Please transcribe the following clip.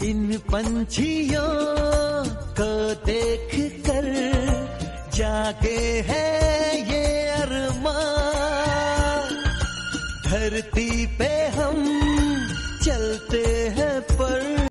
इन पंछियों को देख कर जागे है ये अरमान, धरती पे हम चलते हैं पर